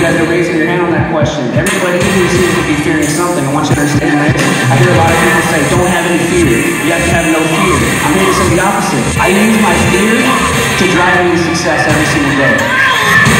guys are raising your hand on that question. Everybody here seems to be fearing something. I want you to understand that. I hear a lot of people say, don't have any fear. You have to have no fear. I'm here to say the opposite. I use my fear to drive me to success every single day.